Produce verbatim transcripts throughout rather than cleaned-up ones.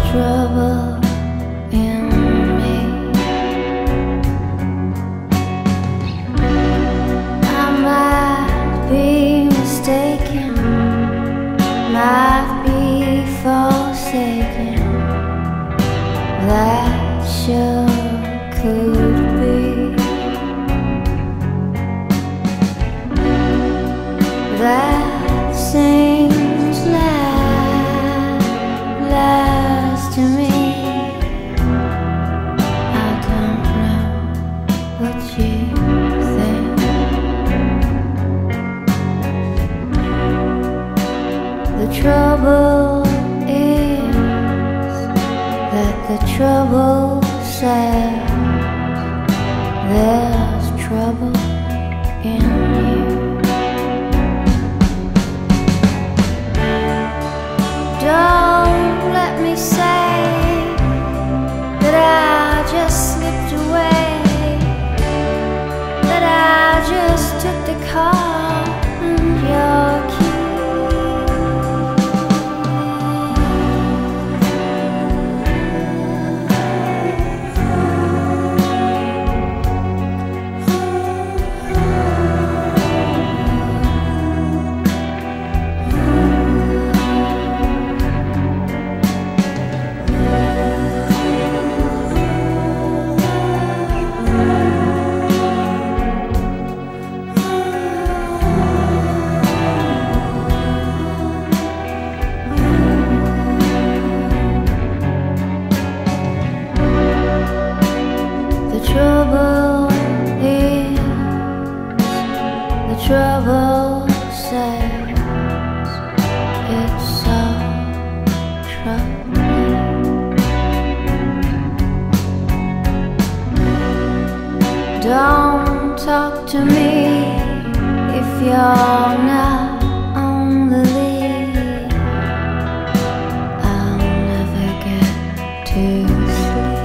trouble in me. I might be mistaken, might be forsaken. That sure could be. That seems like lies to me. I don't know what you think. The trouble is that the trouble says there's trouble in you. Don't let me say that I just slipped away, that I just took the car and your key. Trouble is, the trouble says it's so troubling. Don't talk to me if you're not on the lead. I'll never get to sleep.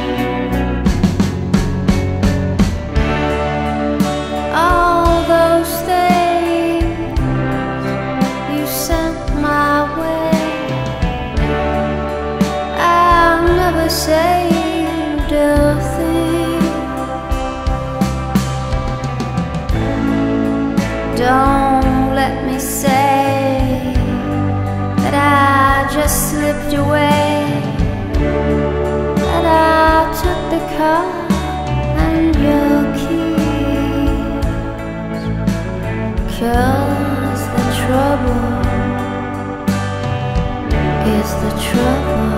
Saved a thing. Don't let me say that I just slipped away, that I took the car and your keys. 'Cause the trouble is the trouble